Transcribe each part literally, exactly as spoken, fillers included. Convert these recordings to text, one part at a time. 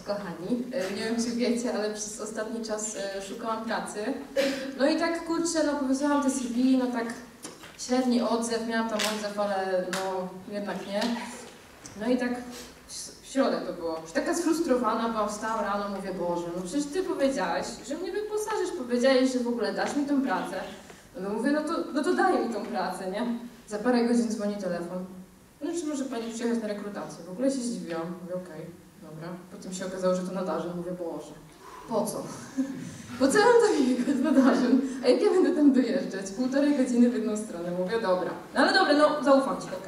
kochani. Nie wiem, czy wiecie, ale przez ostatni czas szukałam pracy. No i tak, kurczę, no powiedziałam te C V, no tak średni odzew, miałam tam odzew, ale no jednak nie. No i tak w środę to było. Już taka sfrustrowana byłam, wstałam rano, mówię, Boże, no przecież Ty powiedziałeś, że mnie wyposażysz, powiedziałeś, że w ogóle dasz mi tą pracę. No mówię, no to, no to daj mi tą pracę, nie? Za parę godzin dzwoni telefon. No czy może Pani przyjechać na rekrutację? W ogóle się zdziwiłam. Mówię, okej, okay, dobra. Potem się okazało, że to na Darzyn. Mówię, Boże, po co? Po co ja mam tam jechać na Darzyn? A jak ja będę tam dojeżdżać? Półtorej godziny w jedną stronę. Mówię, dobra. No ale dobra, no zaufam Ci, okej.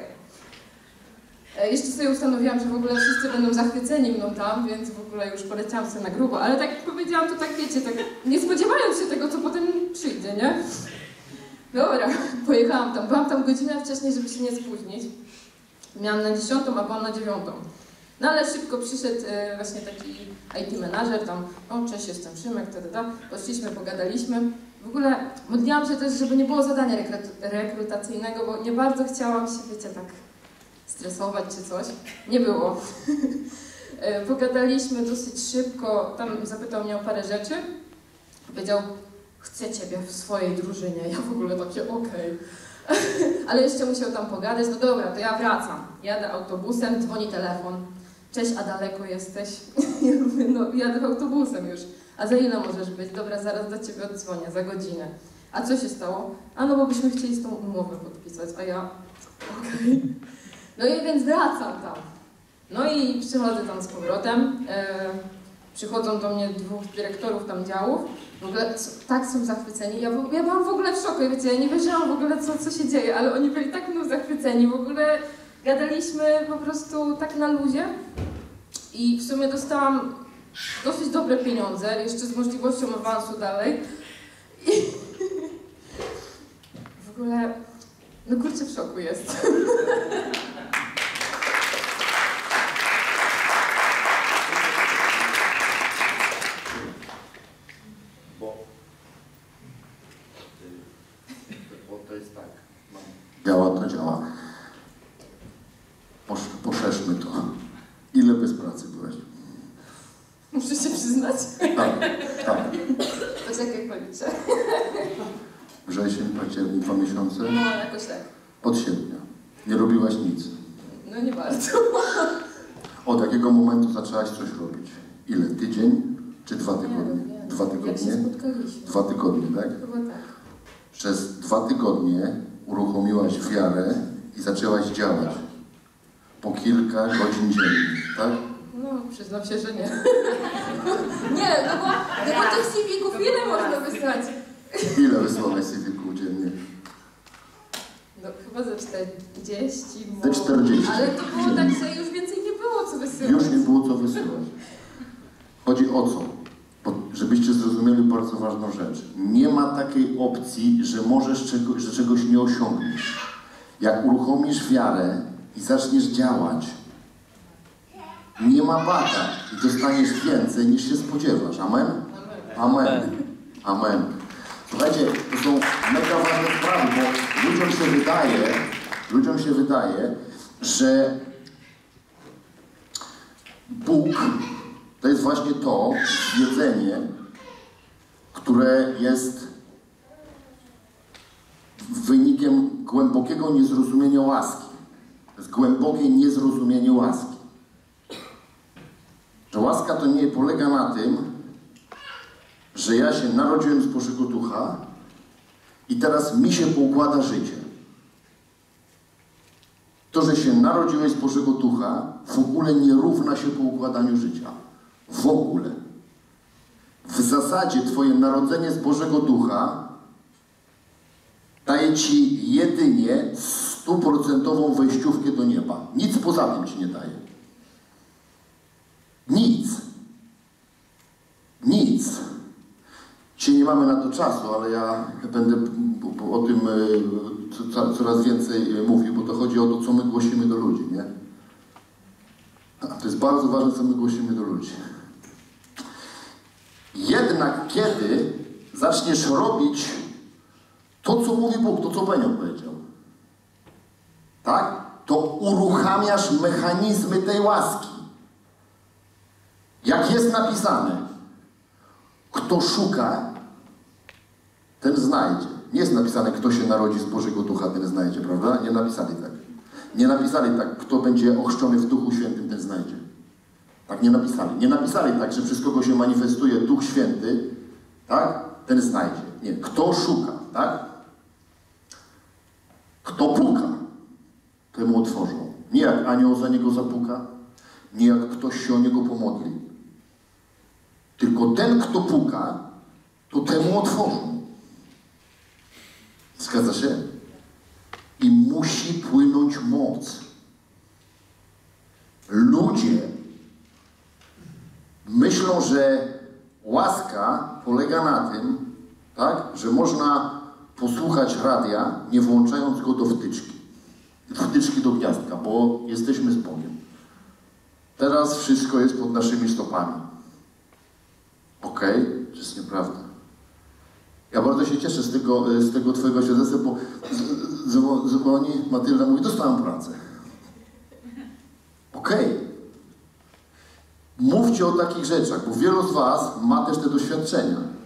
Okay. Jeszcze sobie ustanowiłam, że w ogóle wszyscy będą zachwyceni mną tam, więc w ogóle już poleciałam sobie na grubo. Ale tak jak powiedziałam, to tak wiecie, tak nie spodziewając się tego, co potem przyjdzie, nie? Dobra, pojechałam tam. Byłam tam godzinę wcześniej, żeby się nie spóźnić. Miałam na dziesiątą, a byłam na dziewiątą. No ale szybko przyszedł e, właśnie taki I T menadżer, tam, o cześć, jestem Szymek, tada, poszliśmy, pogadaliśmy. W ogóle modliłam się też, żeby nie było zadania rekrutacyjnego, bo nie bardzo chciałam się, wiecie, tak stresować czy coś. Nie było. e, pogadaliśmy dosyć szybko, tam zapytał mnie o parę rzeczy. Powiedział, chcę Ciebie w swojej drużynie. Ja w ogóle takie, okej. Okay. Ale jeszcze musiał tam pogadać. No dobra, to ja wracam. Jadę autobusem, dzwoni telefon. Cześć, a daleko jesteś? Ja mówię, no jadę autobusem już. A za ile możesz być? Dobra, zaraz do Ciebie oddzwonię, za godzinę. A co się stało? A no bo byśmy chcieli z tą umowę podpisać. A ja, okej. Okay. No i więc wracam tam. No i przychodzę tam z powrotem. E, przychodzą do mnie dwóch dyrektorów tam działów. W ogóle tak są zachwyceni. Ja, ja byłam w ogóle w szoku, wiecie, ja nie wiedziałam w ogóle co, co się dzieje, ale oni byli tak mną zachwyceni. W ogóle gadaliśmy po prostu tak na luzie i w sumie dostałam dosyć dobre pieniądze, jeszcze z możliwością awansu dalej. I w ogóle, no kurczę, w szoku jest. Działa to działa. Posz, poszerzmy to. Ile bez pracy byłeś? Muszę się przyznać? Tak, tak. Poczekaj, policzę. Wrzesień, październik, dwa miesiące? No, jakoś tak. Od sierpnia. Nie robiłaś nic? No nie bardzo. Od jakiego momentu zaczęłaś coś robić? Ile? Tydzień? Czy dwa tygodnie? Nie, nie. Dwa tygodnie? Jak się spotkaliśmy. Dwa tygodnie, tak? Chyba tak. Przez dwa tygodnie uruchomiłaś wiarę i zaczęłaś działać. Po kilka godzin dziennie, tak? No, przyznam się, że nie. Nie, no bo, no bo tych C V-ków ile można wysłać? Ile wysłałaś C V-ków dziennie? No chyba ze czterdzieści. Ze czterdzieści. Ale to było tak, że już więcej nie było co wysyłać. Już nie było co wysyłać. Chodzi o co? Bo żebyście zrozumieli bardzo ważną rzecz. Nie ma takiej opcji, że możesz czego, że czegoś nie osiągniesz. Jak uruchomisz wiarę i zaczniesz działać, nie ma bata i dostaniesz więcej niż się spodziewasz. Amen? Amen. Amen. Słuchajcie, to są mega ważne sprawy, bo ludziom się wydaje, ludziom się wydaje, że Bóg to jest właśnie to jedzenie, które jest wynikiem głębokiego niezrozumienia łaski. To jest głębokie niezrozumienie łaski. Że łaska to nie polega na tym, że ja się narodziłem z Bożego Ducha i teraz mi się poukłada życie. To, że się narodziłeś z Bożego Ducha, w ogóle nie równa się poukładaniu życia. W ogóle. W zasadzie Twoje narodzenie z Bożego Ducha daje Ci jedynie stuprocentową wejściówkę do nieba. Nic poza tym Ci nie daje. Nic. Nic. Dzisiaj nie mamy na to czasu, ale ja będę o tym coraz więcej mówił, bo to chodzi o to, co my głosimy do ludzi, nie? To jest bardzo ważne, co my głosimy do ludzi. Jednak kiedy zaczniesz robić to, co mówi Bóg, to, co Benio powiedział, tak? To uruchamiasz mechanizmy tej łaski. Jak jest napisane, kto szuka, ten znajdzie. Nie jest napisane, kto się narodzi z Bożego Ducha, ten znajdzie, prawda? Nie napisali tak. Nie napisali tak, kto będzie ochrzczony w Duchu Świętym, ten znajdzie. Tak nie napisali. Nie napisali tak, że przez kogo się manifestuje Duch Święty, tak? Ten znajdzie. Nie. Kto szuka, tak? Kto puka, temu otworzą. Nie jak anioł za niego zapuka, nie jak ktoś się o niego pomodli. Tylko ten, kto puka, to temu otworzą. Zgadza się? I musi płynąć moc. Ludzie myślą, że łaska polega na tym, tak, że można posłuchać radia, nie włączając go do wtyczki. Wtyczki do gniazdka, bo jesteśmy z Bogiem. Teraz wszystko jest pod naszymi stopami. Okej? Okay? To jest nieprawda. Ja bardzo się cieszę z tego, z tego twojego świadectwa, bo dzwoni Matylda, mówi, dostałam pracę. Okej. Okay. Mówcie o takich rzeczach, bo wielu z was ma też te doświadczenia.